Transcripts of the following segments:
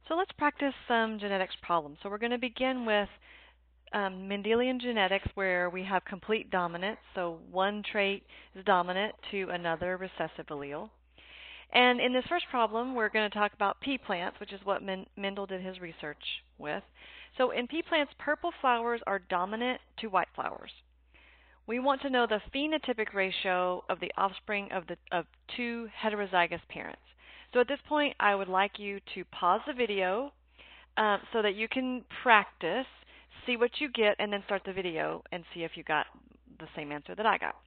So let's practice some genetics problems. So we're going to begin with Mendelian genetics, where we have complete dominance. So one trait is dominant to another recessive allele. And in this first problem, we're going to talk about pea plants, which is what Mendel did his research with. So in pea plants, purple flowers are dominant to white flowers. We want to know the phenotypic ratio of the offspring of two heterozygous parents. So at this point, I would like you to pause the video so that you can practice, see what you get, and then start the video and see if you got the same answer that I got.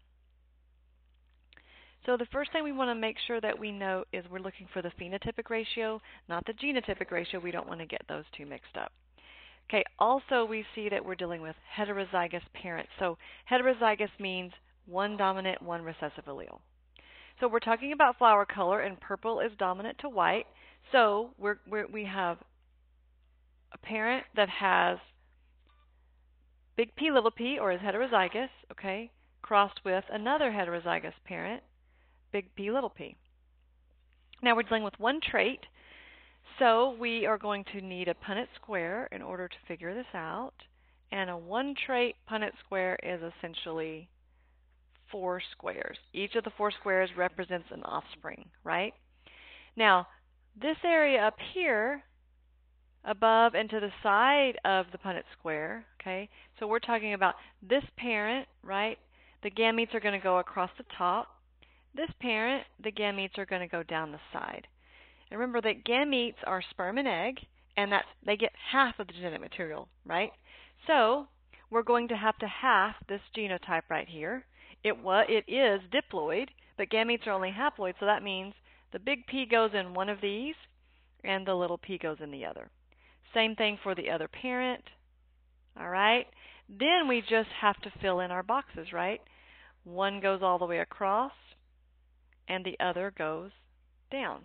So the first thing we want to make sure that we know is we're looking for the phenotypic ratio, not the genotypic ratio. We don't want to get those two mixed up. Okay, also we see that we're dealing with heterozygous parents. So heterozygous means one dominant, one recessive allele. So we're talking about flower color, and purple is dominant to white. So we have a parent that has big P, little p, or is heterozygous, okay, crossed with another heterozygous parent, big P, little p. Now we're dealing with one trait. So we are going to need a Punnett Square in order to figure this out. And a one-trait Punnett Square is essentially 4 squares. Each of the 4 squares represents an offspring, right? Now, this area up here, above and to the side of the Punnett Square, okay, so we're talking about this parent, right? The gametes are going to go across the top. This parent, the gametes are going to go down the side. And remember that gametes are sperm and egg, and that they get half of the genetic material, right? So we're going to have half this genotype right here. It is diploid, but gametes are only haploid, so that means the big P goes in one of these, and the little p goes in the other. Same thing for the other parent, all right? Then we just have to fill in our boxes, right? One goes all the way across, and the other goes down.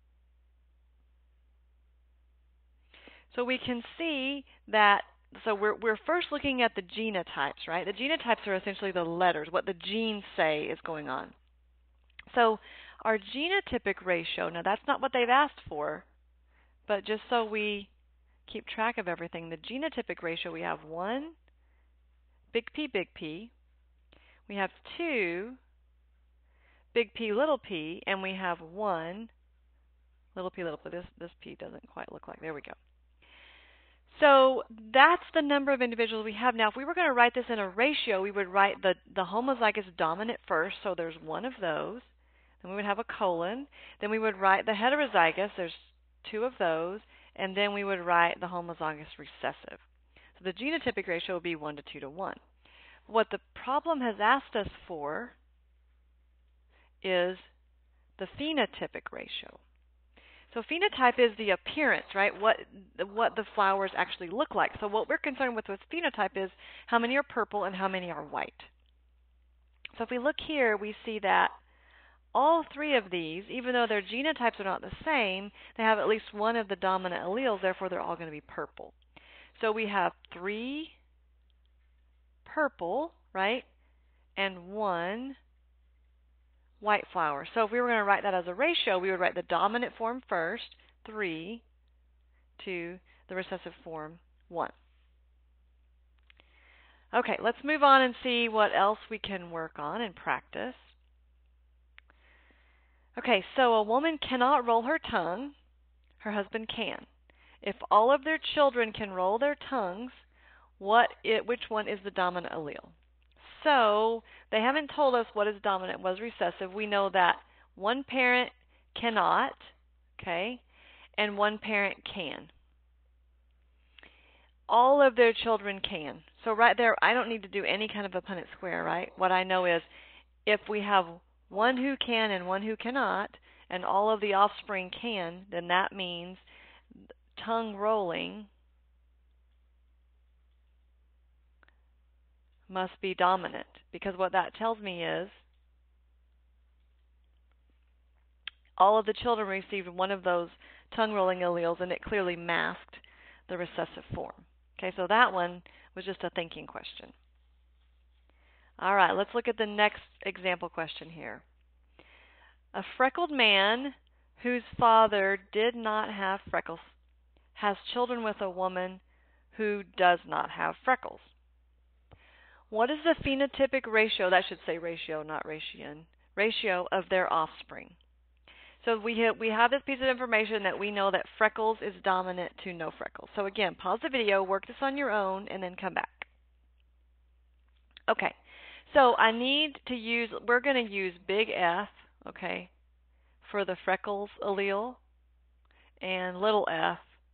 So we can see that, so we're first looking at the genotypes, right? The genotypes are essentially the letters, what the genes say is going on. So our genotypic ratio, now that's not what they've asked for, but just so we keep track of everything, the genotypic ratio, we have 1, big P, we have 2, big P, and we have 1, little p. This P doesn't quite look like, there we go. So that's the number of individuals we have. Now, if we were going to write this in a ratio, we would write the homozygous dominant first, so there's 1 of those. Then we would have a colon. Then we would write the heterozygous, there's 2 of those. And then we would write the homozygous recessive. So the genotypic ratio would be 1 to 2 to 1. What the problem has asked us for is the phenotypic ratio. So phenotype is the appearance, right? What the flowers actually look like. So what we're concerned with phenotype is how many are purple and how many are white. So if we look here, we see that all 3 of these, even though their genotypes are not the same, they have at least one of the dominant alleles, therefore they're all going to be purple. So we have 3 purple, right, and 1 white flower. So if we were going to write that as a ratio, we would write the dominant form first, 3, to the recessive form, 1. Okay, let's move on and see what else we can work on and practice. Okay, so a woman cannot roll her tongue. Her husband can. If all of their children can roll their tongues, which one is the dominant allele? So they haven't told us what is dominant, what is recessive. We know that one parent cannot, okay, and one parent can. All of their children can. So right there, I don't need to do any kind of a Punnett Square, right? What I know is if we have one who can and one who cannot, and all of the offspring can, then that means tongue rolling must be dominant, because what that tells me is all of the children received one of those tongue rolling alleles, and it clearly masked the recessive form. Okay, so that one was just a thinking question. All right, let's look at the next example question here. A freckled man whose father did not have freckles has children with a woman who does not have freckles. What is the phenotypic ratio, that should say ratio, not ration, ratio of their offspring? So we have this piece of information that we know that freckles is dominant to no freckles. So again, pause the video, work this on your own, and then come back. Okay, so we're going to use big F, okay, for the freckles allele, and little f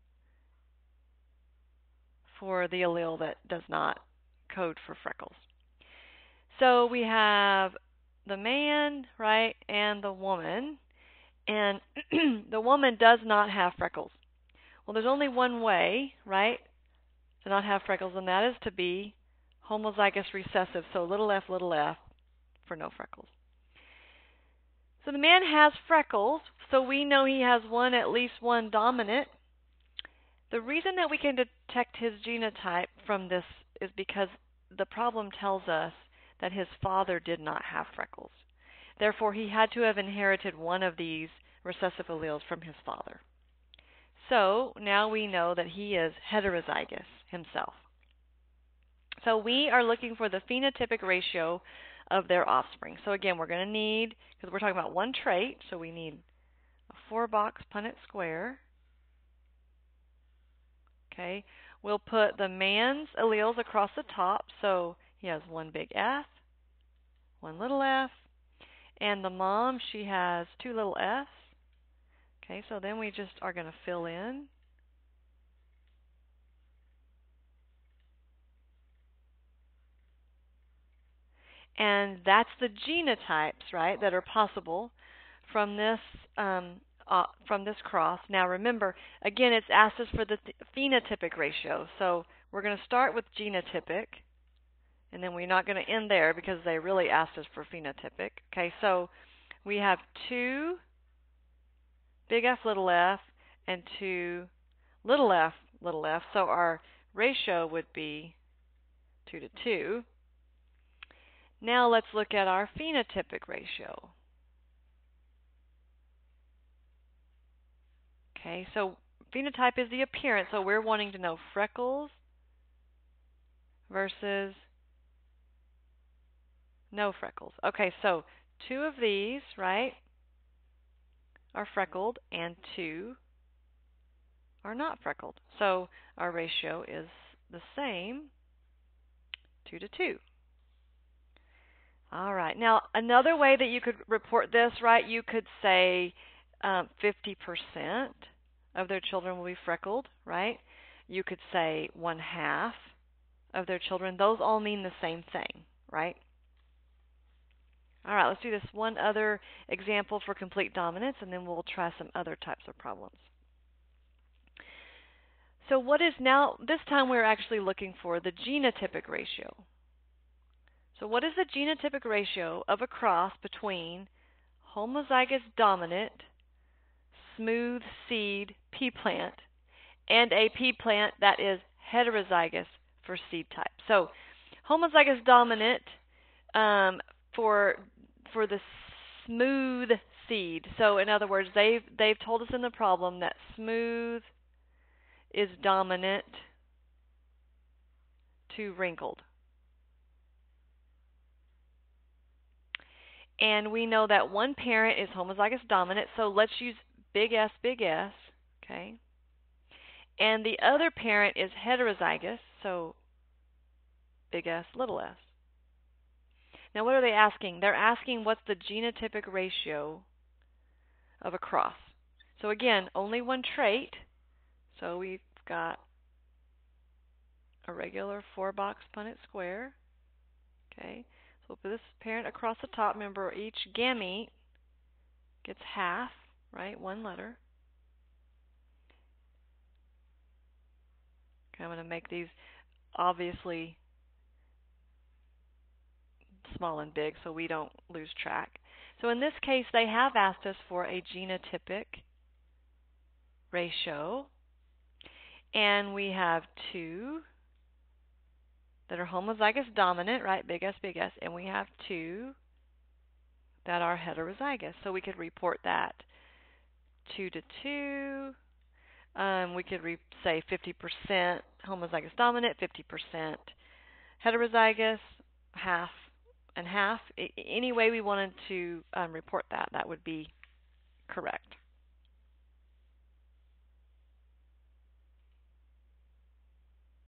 for the allele that does not code for freckles. So we have the man, right, and the woman. And the woman does not have freckles. Well, there's only one way, right, to not have freckles, and that is to be homozygous recessive. So little f for no freckles. So the man has freckles, so we know he has at least one dominant. The reason that we can detect his genotype from this is because the problem tells us that his father did not have freckles. Therefore, he had to have inherited one of these recessive alleles from his father. So now we know that he is heterozygous himself. So we are looking for the phenotypic ratio of their offspring. So again, we're going to need, because we're talking about one trait, so we need a 4-box Punnett Square. Okay, we'll put the man's alleles across the top, so he has one big F, one little f, and the mom, she has two little f's. Okay, so then we just are going to fill in. And that's the genotypes, right, that are possible from this cross. Now remember, again, it's asked us for the phenotypic ratio. So we're going to start with genotypic, and then we're not going to end there because they really asked us for phenotypic. Okay, so we have 2 big F little f and 2 little f little f. So our ratio would be 2 to 2. Now let's look at our phenotypic ratio. Okay, so phenotype is the appearance, so we're wanting to know freckles versus no freckles. Okay, so 2 of these, right, are freckled and 2 are not freckled. So our ratio is the same, 2 to 2. All right, now another way that you could report this, right, you could say 50% of their children will be freckled, right? You could say 1/2 of their children. Those all mean the same thing, right? All right, let's do this one other example for complete dominance, and then we'll try some other types of problems. So what is now, this time we're actually looking for the genotypic ratio. So what is the genotypic ratio of a cross between homozygous dominant smooth seed pea plant and a pea plant that is heterozygous for seed type? So homozygous dominant for the smooth seed. So in other words, they've told us in the problem that smooth is dominant to wrinkled. And we know that one parent is homozygous dominant, so let's use big S, okay? And the other parent is heterozygous, so big S, little s. Now what are they asking? They're asking what's the genotypic ratio of a cross. So again, only one trait, so we've got a regular 4-box Punnett Square, okay? So we'll put this parent across the top. Remember, each gamete gets half, right? One letter. Okay, I'm going to make these obviously small and big so we don't lose track. So in this case, they have asked us for a genotypic ratio. And we have 2 that are homozygous dominant, right? Big S, and we have 2 that are heterozygous. So we could report that 2 to 2. We could say 50% homozygous dominant, 50% heterozygous, half and half. Any way we wanted to report that, that would be correct.